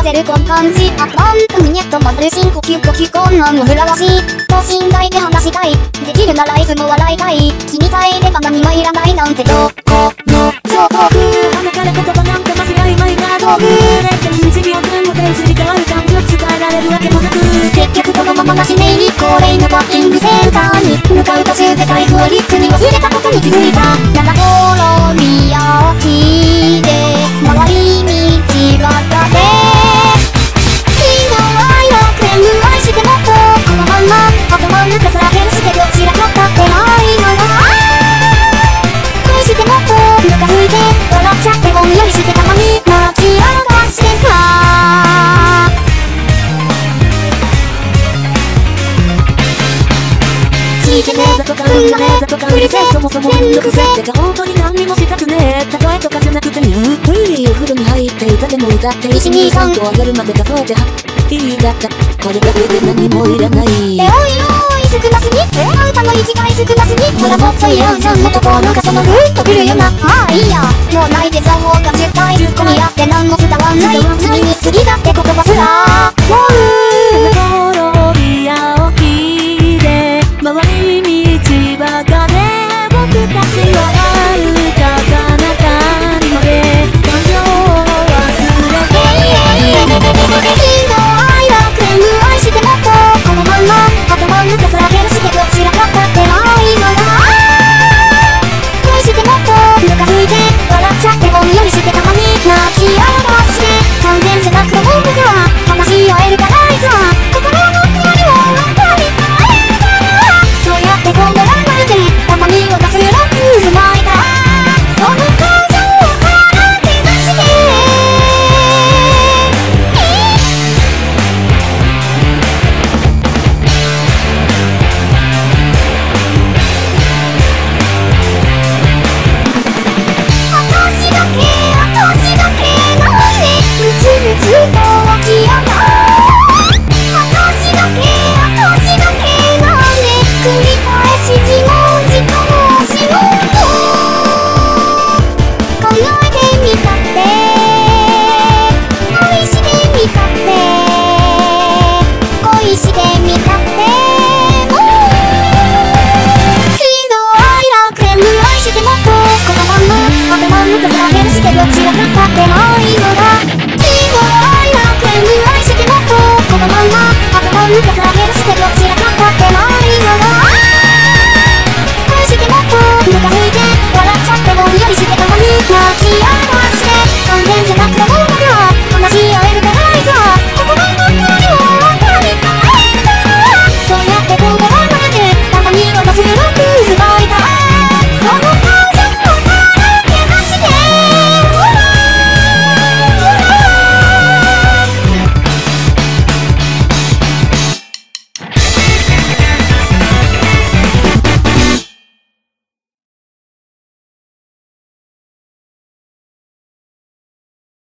てるこの感じ。あ、むにゃっと混ぜる深呼吸呼吸こんなん煩わしい。等身大で話したい。できるならいつも笑いたい。君さえいれば何もいらないなんてどこの超遠く。 鼻から言葉なんかマジ曖昧な道具。0.1秒分も点すり替わる感情伝えられるわけもなく、 結局このままなしねいり恒例のバッティングセンターに向かう途中で財布をリュックに忘れたことに気づいた。七頃宮沖で回り道ばかで今は楽園に愛してもっとこのまんま頭の中さら変してどちらかってないのが愛してもっとムカついて笑っちゃってぼんやりしてたまに泣き上がしてさ聞いてねえだとかうんがねえだとかうるせえそもそもめんどくせえてか本当に何にもしたくねえ例えとかじゃなくて言うトイレお風呂に入って歌でも歌って123と上がるまで数えていいだったこれだけで何もいらない。 おいおい少なすぎあんたの息が少なすぎほらもっといらんじゃんもっとこうなんかそのグッとくるよな。ああいいやもうないで情報が10回込み合って何も伝わんない何に過ぎだって言葉すら